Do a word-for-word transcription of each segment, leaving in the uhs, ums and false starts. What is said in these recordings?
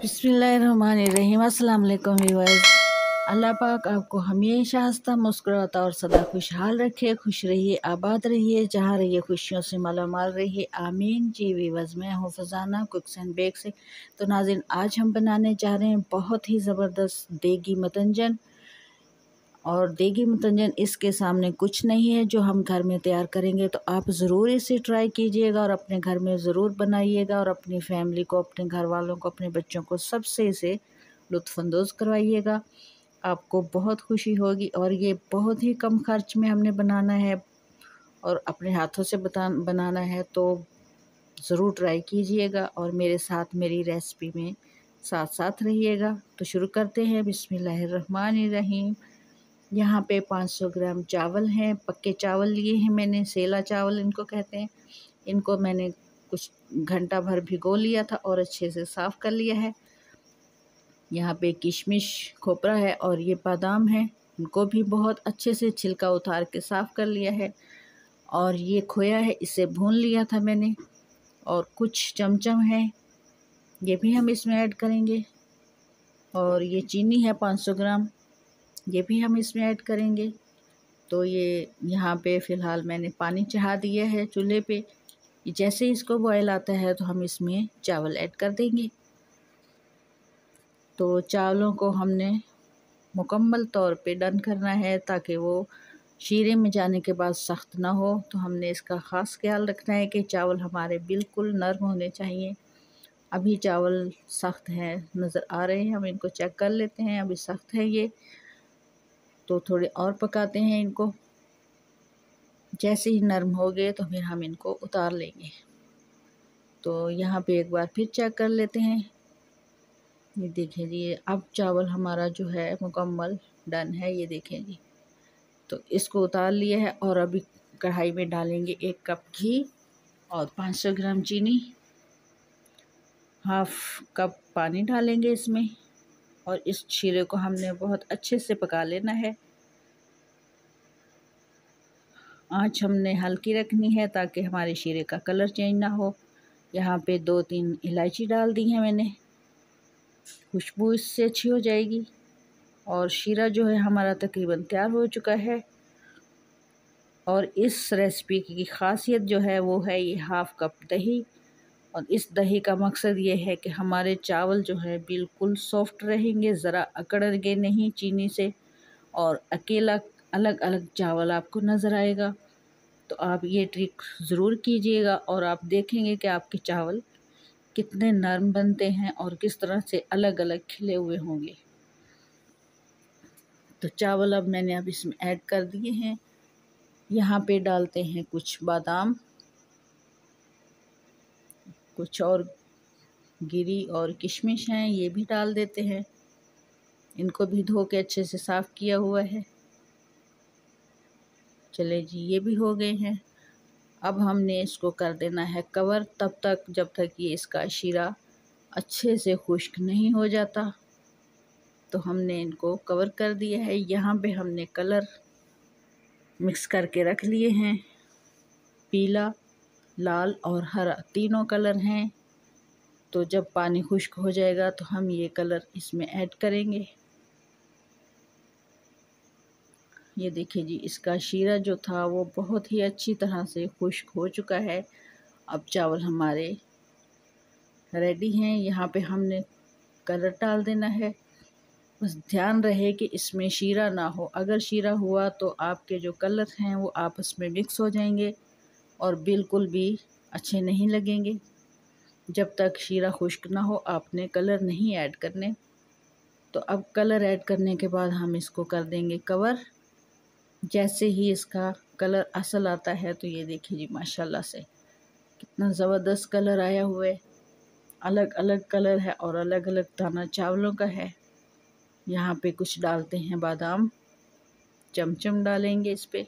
बिस्मिल्लाहिर्रहमानिर्रहीम। अस्सलाम वालेकुम व्यूअर्स। अल्लाह पाक आपको हमेशा हंसता मुस्कुराता और सदा खुशहाल रखे। खुश रहिए, आबाद रहिए, जहाँ रहिए खुशियों से मालामाल रहिए, आमीन। जी व्यूअर्स, मैं हूँ फजाना कुक्स एंड बेक से। तो नाज़रीन, आज हम बनाने जा रहे हैं बहुत ही ज़बरदस्त देगी मतंजन। और देगी मतंजन इसके सामने कुछ नहीं है जो हम घर में तैयार करेंगे। तो आप ज़रूर इसे ट्राई कीजिएगा और अपने घर में ज़रूर बनाइएगा और अपनी फैमिली को, अपने घर वालों को, अपने बच्चों को सबसे इसे लुत्फ़अंदोज़ करवाइएगा। आपको बहुत खुशी होगी। और ये बहुत ही कम खर्च में हमने बनाना है और अपने हाथों से बता बनाना है। तो ज़रूर ट्राई कीजिएगा और मेरे साथ मेरी रेसिपी में साथ साथ रहिएगा। तो शुरू करते हैं। बिस्मिल्लाहिर्रहमानिर्रहीम। यहाँ पे पाँच सौ ग्राम चावल हैं, पक्के चावल लिए हैं मैंने, सेला चावल इनको कहते हैं। इनको मैंने कुछ घंटा भर भिगो लिया था और अच्छे से साफ़ कर लिया है। यहाँ पे किशमिश, खोपरा है और ये बादाम है, इनको भी बहुत अच्छे से छिलका उतार के साफ़ कर लिया है। और ये खोया है, इसे भून लिया था मैंने। और कुछ चमचम है, ये भी हम इसमें ऐड करेंगे। और ये चीनी है पाँच सौ ग्राम, ये भी हम इसमें ऐड करेंगे। तो ये यहाँ पे फ़िलहाल मैंने पानी चढ़ा दिया है चूल्हे पे। जैसे इसको बॉयल आता है तो हम इसमें चावल ऐड कर देंगे। तो चावलों को हमने मुकम्मल तौर पे डन करना है ताकि वो शीरे में जाने के बाद सख्त ना हो। तो हमने इसका ख़ास ख्याल रखना है कि चावल हमारे बिल्कुल नरम होने चाहिए। अभी चावल सख्त हैं, नज़र आ रहे हैं, हम इनको चेक कर लेते हैं। अभी सख्त है ये, तो थोड़े और पकाते हैं इनको। जैसे ही नरम हो गए तो फिर हम इनको उतार लेंगे। तो यहाँ पे एक बार फिर चेक कर लेते हैं। ये देखें जी, अब चावल हमारा जो है मुकम्मल डन है, ये देखें जी। तो इसको उतार लिया है और अभी कढ़ाई में डालेंगे एक कप घी और पाँच सौ ग्राम चीनी, हाफ कप पानी डालेंगे इसमें। और इस शीरे को हमने बहुत अच्छे से पका लेना है। आँच हमने हल्की रखनी है ताकि हमारे शीरे का कलर चेंज ना हो। यहाँ पे दो तीन इलायची डाल दी है मैंने, खुशबू इससे अच्छी हो जाएगी। और शीरा जो है हमारा तकरीबन तैयार हो चुका है। और इस रेसिपी की खासियत जो है वो है ये हाफ़ कप दही। और इस दही का मकसद ये है कि हमारे चावल जो है बिल्कुल सॉफ्ट रहेंगे, ज़रा अकड़ेंगे नहीं चीनी से। और अकेला अलग अलग चावल आपको नज़र आएगा। तो आप ये ट्रिक ज़रूर कीजिएगा और आप देखेंगे कि आपके चावल कितने नरम बनते हैं और किस तरह से अलग अलग खिले हुए होंगे। तो चावल अब मैंने अब इसमें ऐड कर दिए हैं। यहाँ पे डालते हैं कुछ बादाम, कुछ और गिरी और किशमिश हैं, ये भी डाल देते हैं। इनको भी धो के अच्छे से साफ़ किया हुआ है। चले जी, ये भी हो गए हैं। अब हमने इसको कर देना है कवर, तब तक जब तक ये इसका शीरा अच्छे से खुश्क नहीं हो जाता। तो हमने इनको कवर कर दिया है। यहाँ पे हमने कलर मिक्स करके रख लिए हैं, पीला, लाल और हरा, तीनों कलर हैं। तो जब पानी खुश्क हो जाएगा तो हम ये कलर इसमें ऐड करेंगे। ये देखिए जी, इसका शीरा जो था वो बहुत ही अच्छी तरह से खुश्क हो चुका है। अब चावल हमारे रेडी हैं। यहाँ पे हमने कलर डाल देना है। बस ध्यान रहे कि इसमें शीरा ना हो। अगर शीरा हुआ तो आपके जो कलर हैं वो आपस में मिक्स हो जाएंगे और बिल्कुल भी अच्छे नहीं लगेंगे। जब तक शीरा खुश्क ना हो आपने कलर नहीं ऐड करने। तो अब कलर ऐड करने के बाद हम इसको कर देंगे कवर। जैसे ही इसका कलर असल आता है तो ये देखिए जी, माशाल्लाह से कितना ज़बरदस्त कलर आया हुआ है। अलग अलग कलर है और अलग अलग दाना चावलों का है। यहाँ पे कुछ डालते हैं बादाम, चमचम डालेंगे इस पे।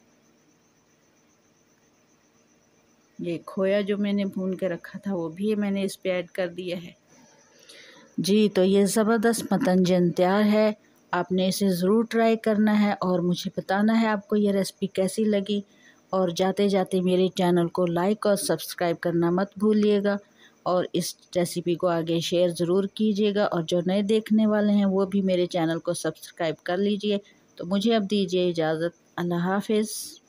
ये खोया जो मैंने भून के रखा था वो भी मैंने इस पे ऐड कर दिया है जी। तो ये ज़बरदस्त मतंजन तैयार है। आपने इसे ज़रूर ट्राई करना है और मुझे बताना है आपको ये रेसिपी कैसी लगी। और जाते जाते मेरे चैनल को लाइक और सब्सक्राइब करना मत भूलिएगा। और इस रेसिपी को आगे शेयर ज़रूर कीजिएगा, और जो नए देखने वाले हैं वो भी मेरे चैनल को सब्सक्राइब कर लीजिए। तो मुझे अब दीजिए इजाज़त। अल्लाह हाफ़िज़।